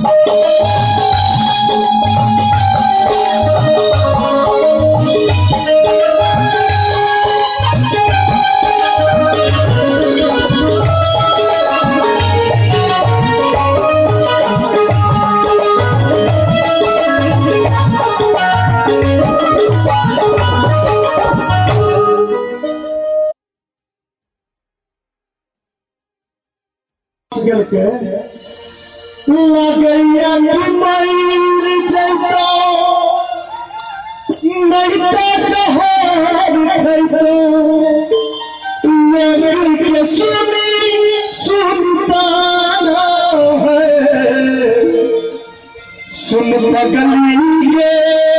लगैया मयूर जैसा नैता जहार खैतो के सुनी सुनता है सुन पगली के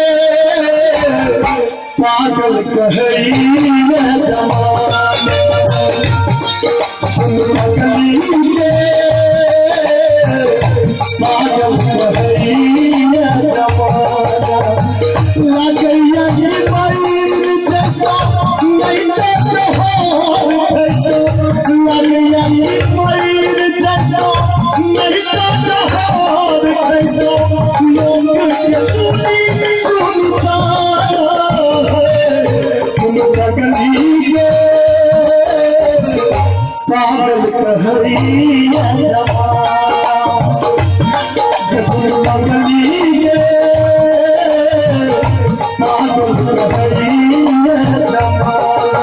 पागल कहैया जमाना सुन पगली के पागल कहैया जमाना लगैया मयूर जैसा नैता जहार खैतो लगैया मयूर जैसा नैता जहार खैतो लोग के सुनी सुनता सुन पगली के पागल कहैया जमाना सुन पगली के पागल कहैया जमाना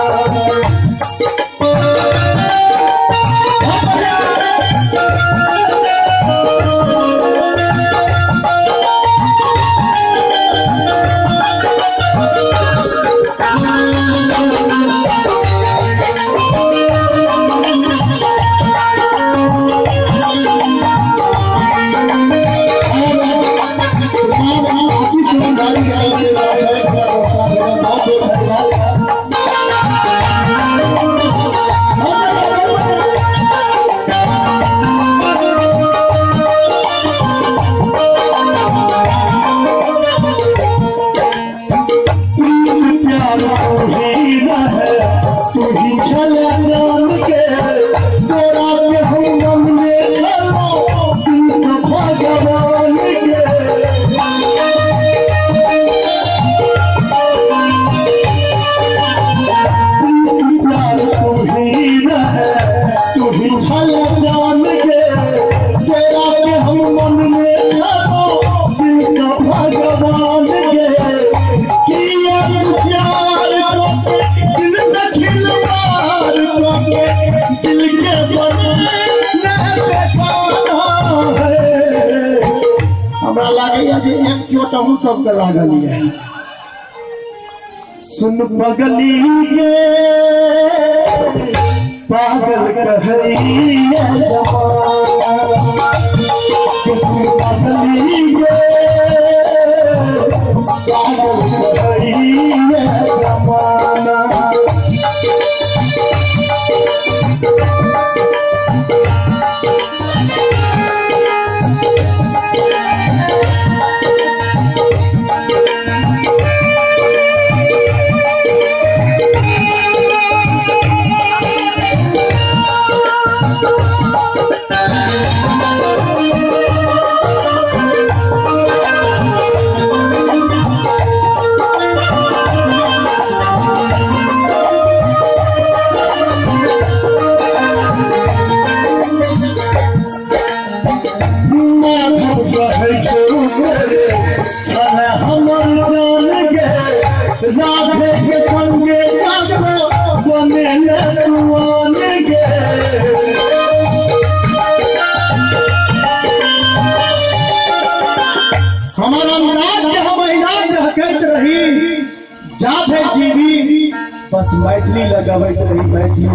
हमरा लागैया जे एक चोट हम सबके लागल है सुन पगली के पागल कहैया जमाना सुन पगली के पागल कहैया जमाना राधे के संगे जागो बने नौआन गे हमारा राज्य हम राज्य कहत रही जाधे जीवी बस मैथिली लगबैत रही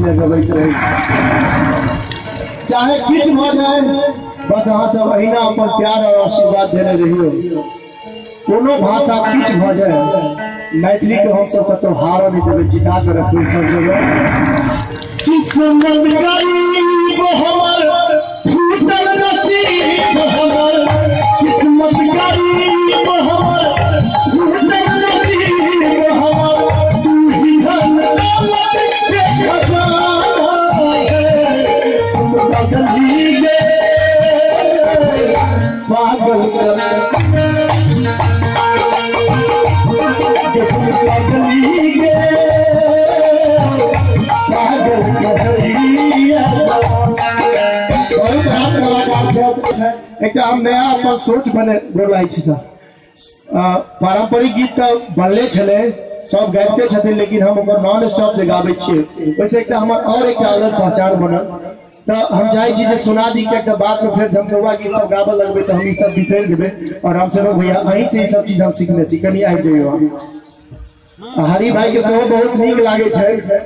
चाहे किछ भ जाए बस अहाँ सब अहिना अपन प्यार और आशीर्वाद देने रहियो कोनो भाषा किछ भ जाए मैथिली के हम सब कतो हार नहीं देवे जिता के रखिए सब जगह किस्मत गरीब हमर फूटल नसीब हमर किस्मत गरीब हमर फूटल नसीब हमर तू ही धन दौलत के खजाना है सुन पगली के पागल एक हम नया अपन सोच बने बोलाई छी पारंपरिक गीत तो बनले छले सब गाइते छथिन लेकिन हम ओकर नॉन स्टॉप जे गाबै छियै वैसे एक हमर और एक अलग पहचान बनल तो हम चाहे छी जे सुना दी के बाद में फिर झमकौआ गीत सब गाबे लगबे तो हम ई सब बिसर देबे और हम सब भैया अहीं से ई सब चीज हम सीखने छी कनी आबि जइयो हरी भाई के सेहो बहुत नीक लागे छै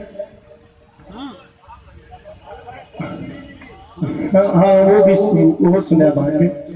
हाँ वो भी वो सुना भाई